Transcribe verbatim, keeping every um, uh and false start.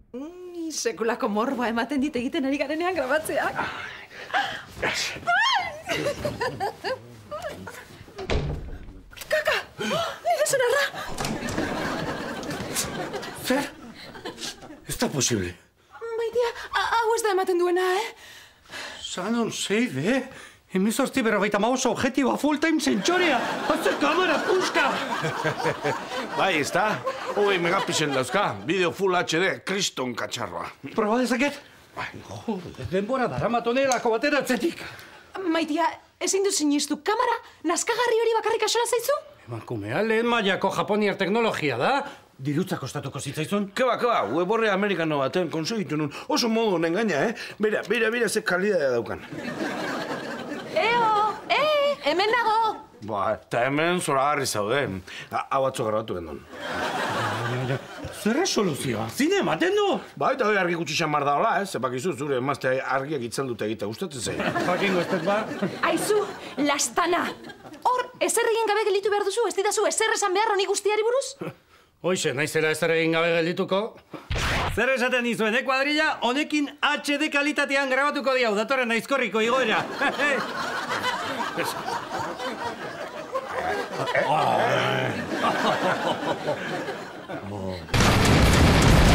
Ni sekulako morboa ematen dit egiten ari garenean grabatzeak. Kaka! Nire senarra! Zer? Ez da posible. Maitia, hau ez da ematen duena, eh? Sanon save, eh? Hemezortzi berrogeita maus objetiboa full-time zentxorea! Haze kamera, puska! Bai, ez da? Hogei megapixel dauzka, bideo full H D, kriston katxarroa. Proba dezaket? Jode, denbora daramat honelako batera atzetik. Maitia, ezin du sinistu, kamera nazkagarri hori bakarrik axola zaizu? Emakumea lehen mailako japoniar teknologia da. Dirutza kostatuko zitzaizun? Keba, keba, weborre amerikano baten konsegitu nun oso modu honen gaina, eh? Bera, bera, bera, ze kalidadea daukan. Eo, eh, hemen nago! Ba, eta hemen zoragarri zaude. Hau atzo grabatu gendon. Zer soluzioa? Zine ematen du? Ba, eta hori argi gutxi xamar da hola, eh? Zepakizu, zure emazte argiak itzal dute egite, gustatzen zain. Jakingo ez ba? Aizu, lastana! Hor, ezer egin gabe gelitu behar duzu, ez didazu ezer esan behar honi guztiari buruz? Hoixe, naizela ezer egin gabe geldituko. Zer esaten dizuen, eh, kuadrilla? Honekin H D kalitatean grabatuko diau, datorren aizkorriko igoera. Oh.